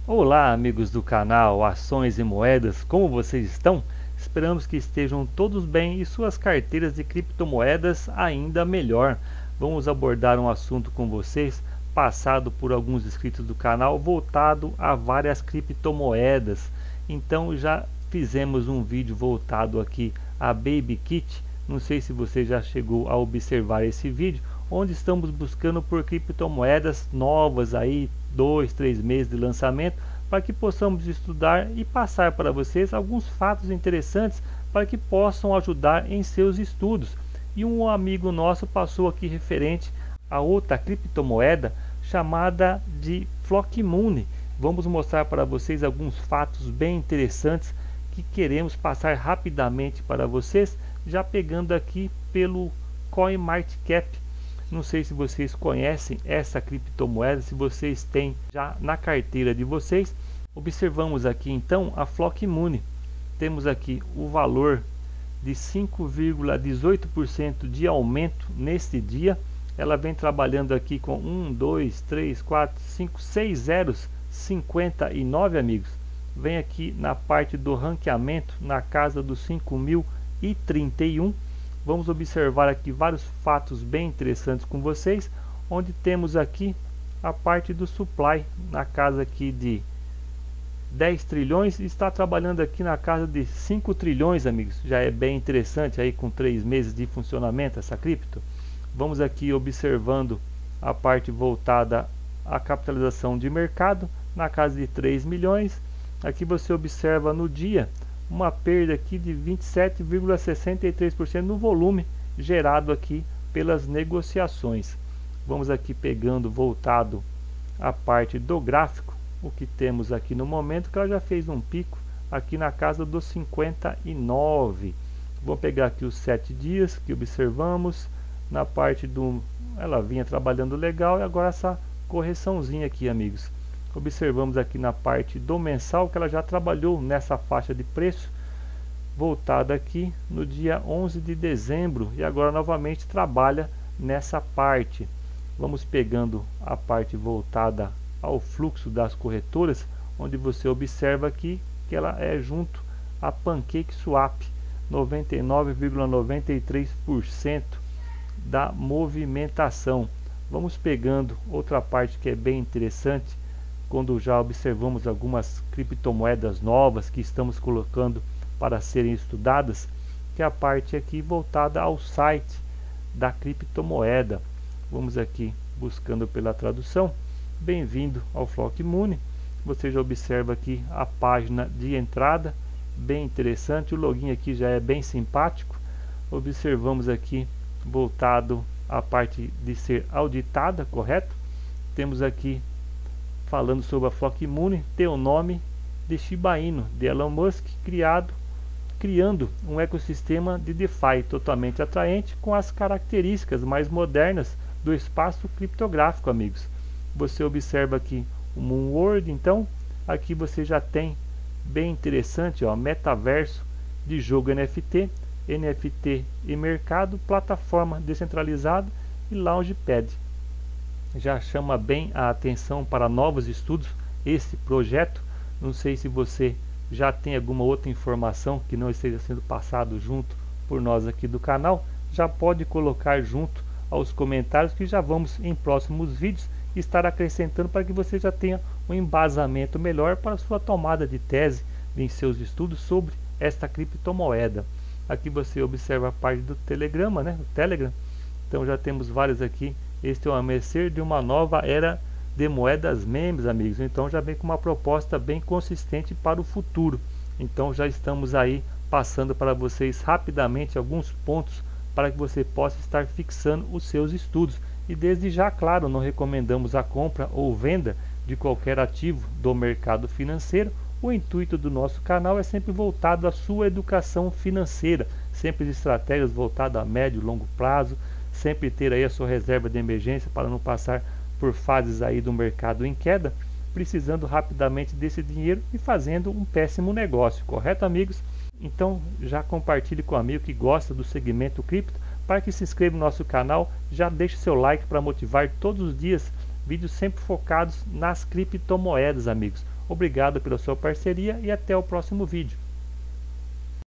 Olá, amigos do canal Ações e Moedas, como vocês estão? Esperamos que estejam todos bem e suas carteiras de criptomoedas ainda melhor. Vamos abordar um assunto com vocês, passado por alguns inscritos do canal, voltado a várias criptomoedas. Então já fizemos um vídeo voltado aqui a BabyKit. Não sei se você já chegou a observar esse vídeo, onde estamos buscando por criptomoedas novas aí, 2, 3 meses de lançamento, para que possamos estudar e passar para vocês alguns fatos interessantes para que possam ajudar em seus estudos. E um amigo nosso passou aqui referente a outra criptomoeda chamada de Flockmoon. Vamos mostrar para vocês alguns fatos bem interessantes que queremos passar rapidamente para vocês, já pegando aqui pelo CoinMarketCap. Não sei se vocês conhecem essa criptomoeda, se vocês têm já na carteira de vocês. Observamos aqui então a Flockmoon. Temos aqui o valor de 5,18% de aumento neste dia. Ela vem trabalhando aqui com 1, 2, 3, 4, 5, 6 zeros, 59 amigos. Vem aqui na parte do ranqueamento na casa dos 5.031. Vamos observar aqui vários fatos bem interessantes com vocês, onde temos aqui a parte do supply na casa aqui de 10 trilhões e está trabalhando aqui na casa de 5 trilhões, amigos. Já é bem interessante aí com 3 meses de funcionamento essa cripto. Vamos aqui observando a parte voltada à capitalização de mercado na casa de 3 milhões. Aqui você observa no dia uma perda aqui de 27,63% no volume gerado aqui pelas negociações. Vamos aqui pegando voltado à parte do gráfico, o que temos aqui no momento, que ela já fez um pico aqui na casa dos 59. Vou pegar aqui os 7 dias que observamos na parte do... ela vinha trabalhando legal e agora essa correçãozinha aqui, amigos. Observamos aqui na parte do mensal que ela já trabalhou nessa faixa de preço voltada aqui no dia 11 de dezembro e agora novamente trabalha nessa parte. Vamos pegando a parte voltada ao fluxo das corretoras, onde você observa aqui que ela é junto a PancakeSwap, 99,93% da movimentação. Vamos pegando outra parte que é bem interessante, quando já observamos algumas criptomoedas novas que estamos colocando para serem estudadas, que é a parte aqui voltada ao site da criptomoeda. Vamos aqui buscando pela tradução. Bem-vindo ao Flockmoon. Você já observa aqui a página de entrada, bem interessante. O login aqui já é bem simpático. Observamos aqui voltado à parte de ser auditada, correto? Temos aqui falando sobre a Flockmoon, tem o nome de Shiba Inu, de Elon Musk, criando um ecossistema de DeFi totalmente atraente com as características mais modernas do espaço criptográfico, amigos. Você observa aqui o Moonworld, então aqui você já tem bem interessante, ó, metaverso de jogo NFT, NFT e mercado, plataforma descentralizada e Launchpad. Já chama bem a atenção para novos estudos esse projeto. Não sei se você já tem alguma outra informação que não esteja sendo passado junto por nós aqui do canal, já pode colocar junto aos comentários que já vamos em próximos vídeos estar acrescentando para que você já tenha um embasamento melhor para a sua tomada de tese em seus estudos sobre esta criptomoeda. Aqui você observa a parte do Telegrama, né? O Telegram. Então já temos vários aqui. Este é o amanhecer de uma nova era de moedas memes, amigos. Então já vem com uma proposta bem consistente para o futuro. Então já estamos aí passando para vocês rapidamente alguns pontos para que você possa estar fixando os seus estudos. E desde já, claro, não recomendamos a compra ou venda de qualquer ativo do mercado financeiro. O intuito do nosso canal é sempre voltado à sua educação financeira, sempre de estratégias voltadas a médio e longo prazo, sempre ter aí a sua reserva de emergência para não passar por fases aí do mercado em queda, precisando rapidamente desse dinheiro e fazendo um péssimo negócio, correto, amigos? Então já compartilhe com o amigo que gosta do segmento cripto, para que se inscreva no nosso canal, já deixe seu like para motivar todos os dias vídeos sempre focados nas criptomoedas, amigos. Obrigado pela sua parceria e até o próximo vídeo.